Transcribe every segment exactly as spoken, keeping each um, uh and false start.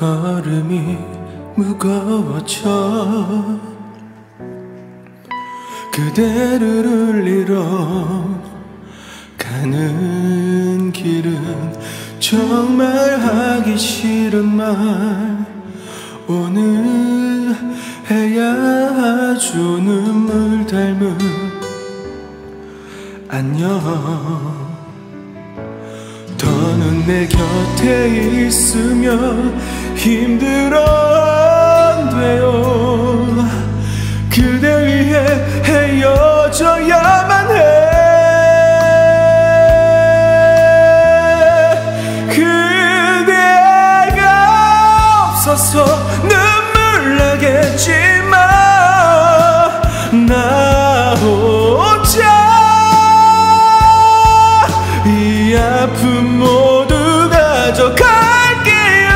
걸음이 무거워져 그대를 잃어 가는 길은 정말 하기 싫은 말 오늘 해야 아주 눈물 닮은 안녕 더는 내 곁에 있으면 힘들어 안 돼요 그대 위해 헤어져야만 해 그대가 없어서 눈물 나겠지만 나 혼자 이 아픔 모두 가져갈게요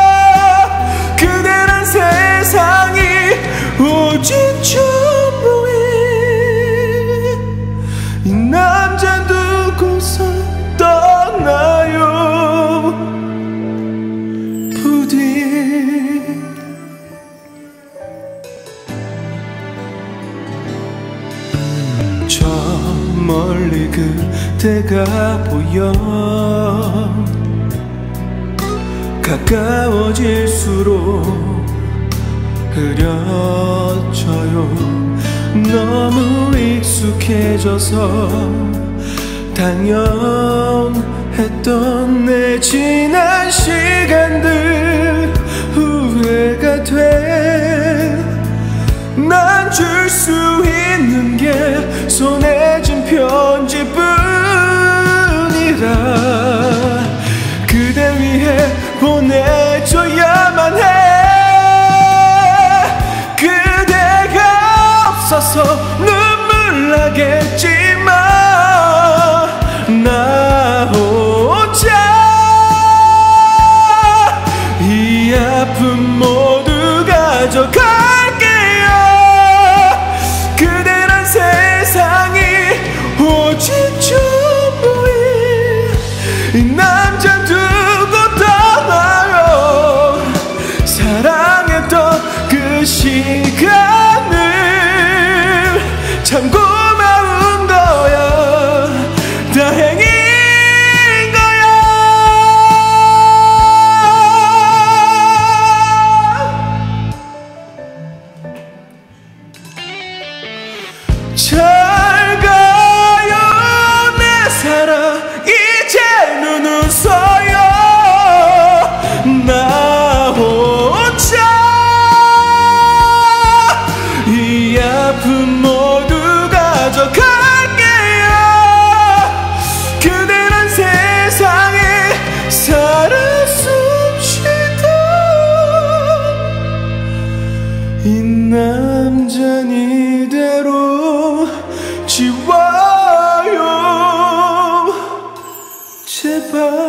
그대란 세상이 오직 전부인 이 남자 두고서 떠나요 부디 저 멀리 그대가 보여 가까워질수록 흐려져요 너무 익숙해져서 당연했던 내 지난 시간들 후회가 돼 난 줄 수 있는 게 손에 쥔 편지뿐이라 그대 위해 보내줘야만 해 그대가 없어서 눈물 나겠지만 나 혼자 이 아픔 모두 가져갈게요 그대란 세상이 오직 전부인 이 남자 두고 떠나요 사랑했던 그 시간을 참 고마운 거야 다행인 거야 잘 가요 내 사랑 이제 눈 웃어요 나 혼자 이 아픔 모두 가져갈게요 그대란 세상에 살아 숨쉬던 이 남잔 이대로 지워요 제발